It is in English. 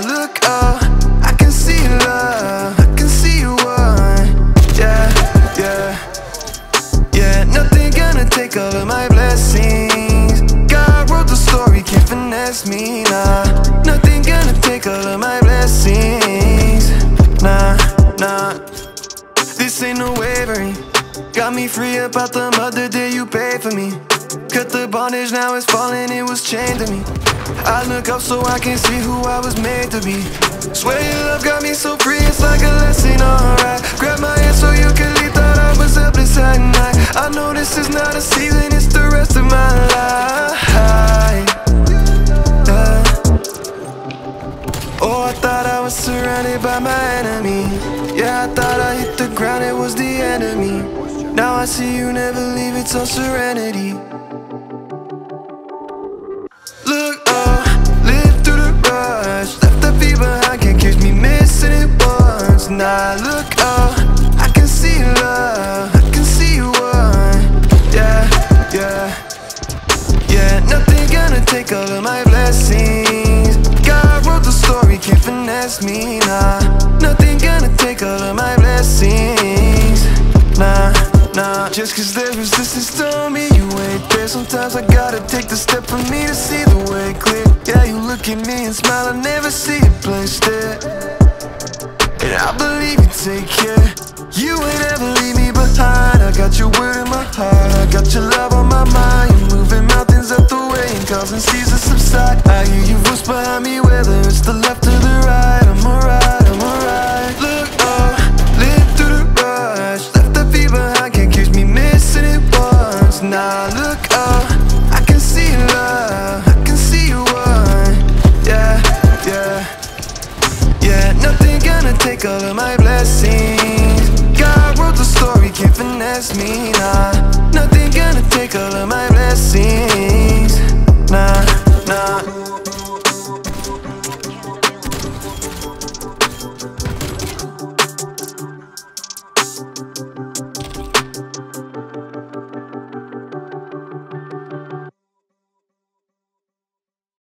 look up, I can see love, I can see you one. Yeah, yeah, yeah. Nothing gonna take all of my blessings. God wrote the story, can't finesse me, nah. Nothing gonna take all of my blessings. Nah, nah. This ain't no wavering. Got me free about the mud the day you paid for me. Cut the bondage, now it's falling, it was chained to me. I look up so I can see who I was made to be. Swear your love got me so free, it's like a lesson, alright. Grab my hand so you can leave, thought I was helpless at night. I know this is not a season, it's the rest of my life. Oh, I thought I was surrounded by my enemy. Yeah, I thought I hit the ground, it was the end of me. Now I see you never leave, it's all serenity. Look up, live through the rush. Left the feet behind, can't catch me missing it once. Now look up, I can see love, I can see you one. Yeah, yeah, yeah. Nothing gonna take all of my blessings. God wrote the story, can't finesse me, nah. Nothing gonna take all of my blessings. Nah, nah. Just cause there's resistance don't mean you ain't there. Sometimes I gotta take the step for me to see the way clear. Yeah, you look at me and smile, I never see it placed there. And I believe you take care. You ain't ever leave me behind. I got your word in my heart, I got your love on my mind. You're moving mountains up the way and causing seas to subside. I hear your voice behind me, whether it's the left or the right. I'm alright, I'm alright. Look up, live through the rush. Left the feet behind, can't catch me missing it once. Now look up, I can see love, I can see you one. Yeah, yeah, yeah. Nothing gonna take all of my